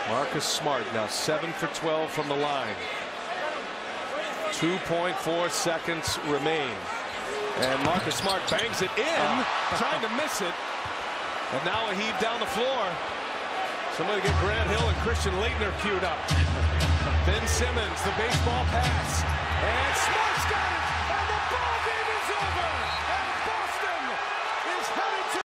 Marcus Smart now 7 for 12 from the line. 2.4 seconds remain. And Marcus Smart bangs it in, trying to miss it. And now a heave down the floor. Somebody get Grant Hill and Christian Laettner queued up. Ben Simmons, the baseball pass. And Smart's got it. And the ball game is over. And